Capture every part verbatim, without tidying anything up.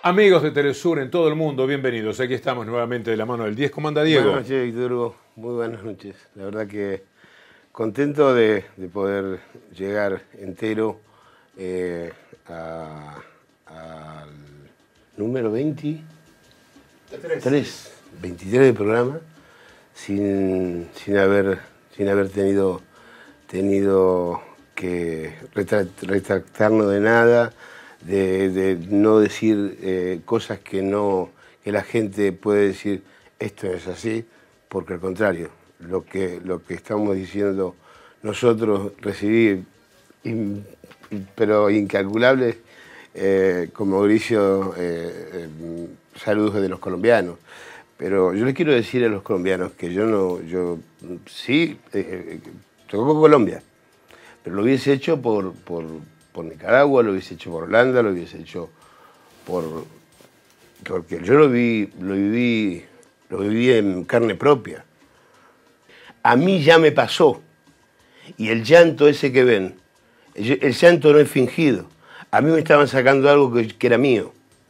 Amigos de Telesur en todo el mundo, bienvenidos. Aquí estamos nuevamente de la mano del diez. ¿Cómo anda, Diego? Buenas noches, Víctor Hugo. Muy buenas noches. La verdad que contento de, de poder llegar entero eh, a- al número veintitrés, veintitrés del programa, sin, sin, haber, sin haber tenido, tenido que retra- retractarnos de nada, de, de no decir eh, cosas que, no, que la gente puede decir, esto es así, porque al contrario, lo que, lo que estamos diciendo nosotros recibí, in- pero incalculables, eh, con Mauricio, eh, eh, saludos de los colombianos. Pero yo les quiero decir a los colombianos que yo no, yo sí, eh, eh, tocó Colombia, pero lo hubiese hecho por, por, por Nicaragua, lo hubiese hecho por Holanda, lo hubiese hecho por... porque yo lo vi, lo viví, lo viví en carne propia. A mí ya me pasó, y el llanto ese que ven, el, el llanto no es fingido. A mí me estaban sacando algo que, que era mío.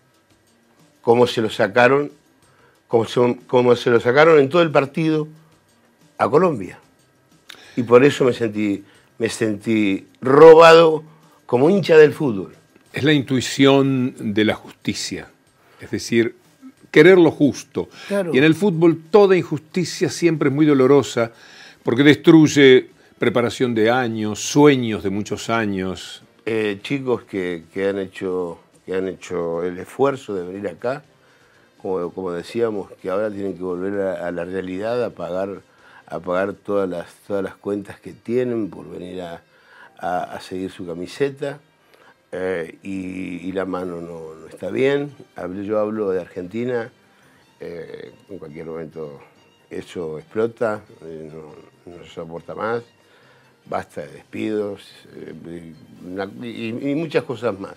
Como se lo sacaron, como se, como se lo sacaron en todo el partido a Colombia. Y por eso me sentí, me sentí robado como hincha del fútbol. Es la intuición de la justicia, es decir, querer lo justo. Claro. Y en el fútbol toda injusticia siempre es muy dolorosa porque destruye preparación de años, sueños de muchos años. Eh, chicos que, que, han hecho, que han hecho el esfuerzo de venir acá, como, como decíamos, que ahora tienen que volver a, a la realidad, a pagar, a pagar todas, las, todas las cuentas que tienen por venir a, a, a seguir su camiseta. Eh, y, y la mano no, no está bien. Yo hablo de Argentina, eh, en cualquier momento eso explota, eh, no, no se soporta más, basta de despidos eh, y, una, y, y muchas cosas más.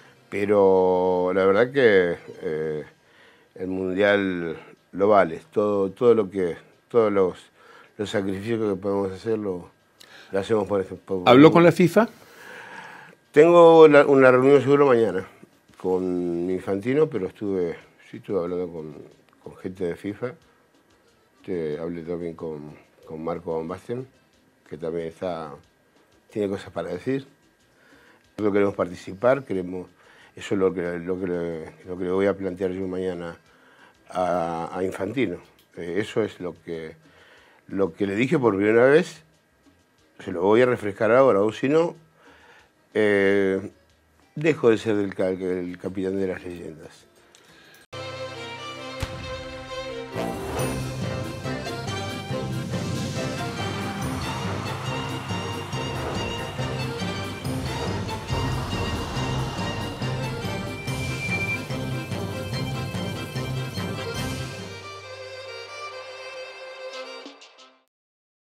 Pero la verdad que eh, el Mundial lo vale, todo, todo lo que, todos los, los sacrificios que podemos hacer lo, lo hacemos por este pueblo. ¿Habló con la FIFA? Tengo la, una reunión seguro mañana con Infantino, pero estuve, sí estuve hablando con, con gente de FIFA. Te, hablé también con, con Marco Van Basten, que también está, tiene cosas para decir. Nosotros queremos participar, queremos, eso es lo que, lo que, le, lo que le voy a plantear yo mañana a, a Infantino. Eh, eso es lo que, lo que le dije por primera vez, se lo voy a refrescar ahora, o si no, Eh, dejo de ser el, el capitán de las leyendas.